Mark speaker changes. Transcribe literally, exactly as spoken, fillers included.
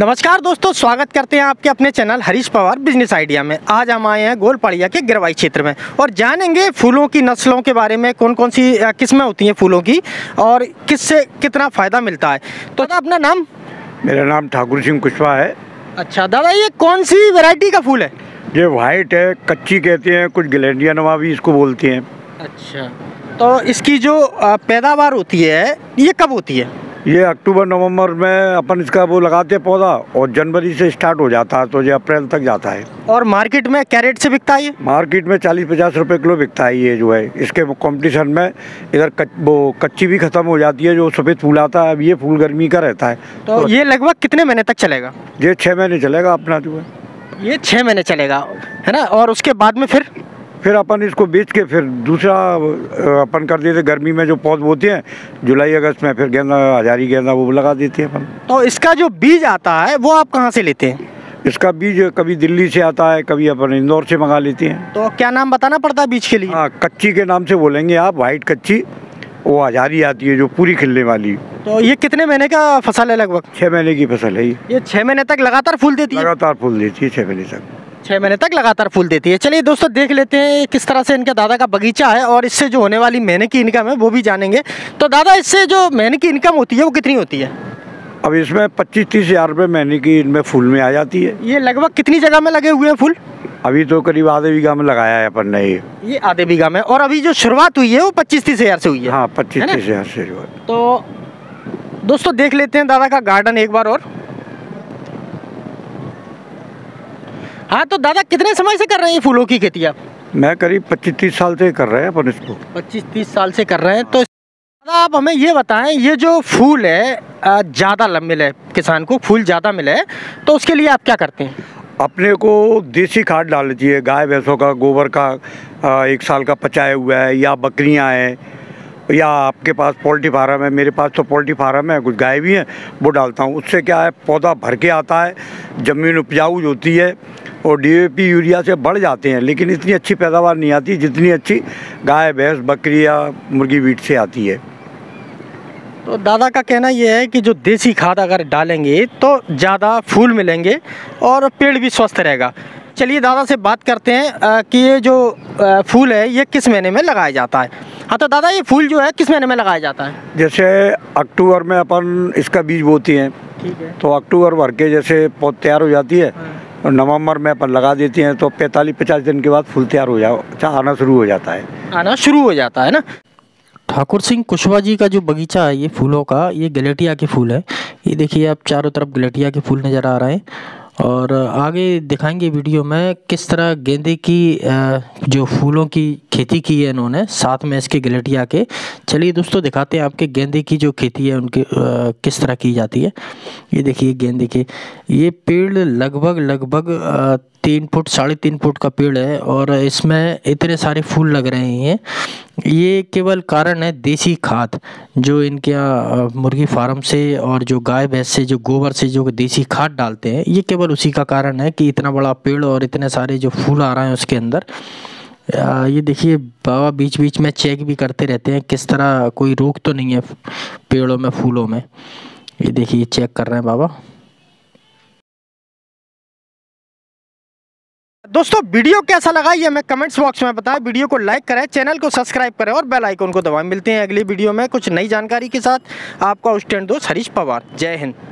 Speaker 1: नमस्कार दोस्तों, स्वागत करते हैं आपके अपने channel Harish Pawar business idea में। आज हम आए हैं गोलपाड़िया के गिरवाई क्षेत्र में और जानेंगे फूलों की नस्लों के बारे में, कौन कौन सी किस्में होती हैं फूलों की और किससे कितना फ़ायदा मिलता है। तो दादा अपना नाम?
Speaker 2: मेरा नाम ठाकुर सिंह कुशवाहा है।
Speaker 1: अच्छा दादा, ये कौन सी वैरायटी का फूल है?
Speaker 2: ये वाइट है, कच्ची कहते हैं, कुछ गिलेंडिया नवा भी इसको बोलते हैं।
Speaker 1: अच्छा, तो इसकी जो पैदावार होती है ये कब होती है?
Speaker 2: ये अक्टूबर नवंबर में अपन इसका वो लगाते हैं पौधा और जनवरी से स्टार्ट हो जाता है तो ये अप्रैल तक जाता है।
Speaker 1: और मार्केट में क्या रेट से बिकता है ये?
Speaker 2: मार्केट में चालीस पचास रुपए किलो बिकता है ये जो है। इसके कंपटीशन में इधर कच, वो कच्ची भी खत्म हो जाती है, जो सफ़ेद फूल आता है। अब ये फूल गर्मी का रहता है।
Speaker 1: तो, तो ये लगभग कितने महीने तक चलेगा?
Speaker 2: ये छः महीने चलेगा अपना जो है।
Speaker 1: ये छः महीने चलेगा है ना, और उसके बाद में फिर
Speaker 2: फिर अपन इसको बेच के फिर दूसरा अपन कर देते। गर्मी में जो पौध होते हैं जुलाई अगस्त में, फिर गेंदा हजारी गेंदा वो लगा देते हैं अपन।
Speaker 1: तो इसका जो बीज आता है वो आप कहाँ से लेते हैं?
Speaker 2: इसका बीज कभी दिल्ली से आता है, कभी अपन इंदौर से मंगा लेते हैं।
Speaker 1: तो क्या नाम बताना पड़ता है बीज के लिए?
Speaker 2: हाँ, कच्ची के नाम से बोलेंगे आप, वाइट कच्ची। वो हजारी आती है जो पूरी खिलने वाली।
Speaker 1: तो ये कितने महीने का फसल है? लगभग
Speaker 2: छः महीने की फसल है ये।
Speaker 1: ये छः महीने तक लगातार फूल देती है?
Speaker 2: लगातार फूल देती है छः महीने तक।
Speaker 1: छः महीने तक लगातार फूल देती है। चलिए दोस्तों, देख लेते हैं किस तरह से इनके दादा का बगीचा है और इससे जो होने वाली महीने की इनकम है वो भी जानेंगे। तो दादा, इससे जो महीने की इनकम होती है वो कितनी होती है?
Speaker 2: अब इसमें पच्चीस तीस हज़ार रुपये महीने की इनमें फूल में आ जाती है।
Speaker 1: ये लगभग कितनी जगह में लगे हुए हैं फूल?
Speaker 2: अभी तो करीब आधे बीघा में लगाया है अपन ने ये।
Speaker 1: ये आधे बीघा में, और अभी जो शुरुआत हुई है वो पच्चीस तीस हज़ार से हुई है?
Speaker 2: हाँ, पच्चीस तीस हज़ार से जो है।
Speaker 1: तो दोस्तों देख लेते हैं दादा का गार्डन एक बार और। हाँ, तो दादा कितने समय से कर रहे हैं ये फूलों की खेती आप?
Speaker 2: मैं करीब पच्चीस तीस साल से कर रहे हैं अपन इसको।
Speaker 1: पच्चीस तीस साल से कर रहे हैं। तो दादा आप हमें ये बताएं, ये जो फूल है ज़्यादा मिले किसान को, फूल ज़्यादा मिले, तो उसके लिए आप क्या करते हैं?
Speaker 2: अपने को देसी खाद डालनी चाहिए। गाय भैंसों का गोबर का एक साल का पचाया हुआ है, या बकरियां हैं, या आपके पास पोल्ट्री फार्म है। मेरे पास तो पोल्ट्री फार्म है, कुछ गाय भी हैं, वो डालता हूँ। उससे क्या है, पौधा भर के आता है, ज़मीन उपजाऊ होती है और डी ए पी यूरिया से बढ़ जाते हैं, लेकिन इतनी अच्छी पैदावार नहीं आती जितनी अच्छी गाय भैंस बकरी या मुर्गी वीट से आती है।
Speaker 1: तो दादा का कहना यह है कि जो देसी खाद अगर डालेंगे तो ज़्यादा फूल मिलेंगे और पेड़ भी स्वस्थ रहेगा। चलिए दादा से बात करते हैं कि ये जो फूल है ये किस महीने में लगाया जाता है। हाँ, तो दादा ये फूल जो है किस महीने में लगाया जाता है?
Speaker 2: जैसे अक्टूबर में अपन इसका बीज बोते हैं,
Speaker 1: ठीक है,
Speaker 2: तो अक्टूबर भर के जैसे पौध तैयार हो जाती है, और नवंबर में अपन लगा देते हैं, तो पैंतालीस पचास दिन के बाद फूल तैयार हो जा आना शुरू हो जाता है
Speaker 1: आना शुरू हो जाता है ना। ठाकुर सिंह कुशवाहा जी का जो बगीचा है ये फूलों का, ये गलेटिया के फूल है। ये देखिए आप, चारों तरफ गलेटिया के फूल नज़र आ रहे हैं और आगे दिखाएंगे वीडियो में किस तरह गेंदे की जो फूलों की खेती की है इन्होंने, साथ में इसके गलेटिया के। चलिए दोस्तों दिखाते हैं आपके गेंदे की जो खेती है उनके किस तरह की जाती है। ये देखिए गेंदे के ये पेड़ लगभग लगभग तीन फुट साढ़े तीन फुट का पेड़ है और इसमें इतने सारे फूल लग रहे हैं। ये केवल कारण है देसी खाद जो इनके यहाँ मुर्गी फार्म से और जो गाय भैंस से जो गोबर से जो देसी खाद डालते हैं, ये केवल उसी का कारण है कि इतना बड़ा पेड़ और इतने सारे जो फूल आ रहे हैं उसके अंदर। ये देखिए बाबा बीच बीच में चेक भी करते रहते हैं किस तरह कोई रोग तो नहीं है पेड़ों में, फूलों में। ये देखिए चेक कर रहे हैं बाबा। दोस्तों वीडियो कैसा लगा ये हमें कमेंट्स बॉक्स में बताएं। वीडियो को लाइक करें, चैनल को सब्सक्राइब करें और बेल आइकन को दबाएं। मिलते हैं अगली वीडियो में कुछ नई जानकारी के साथ। आपका उस्टैंड दोस्त हरीश पवार। जय हिंद।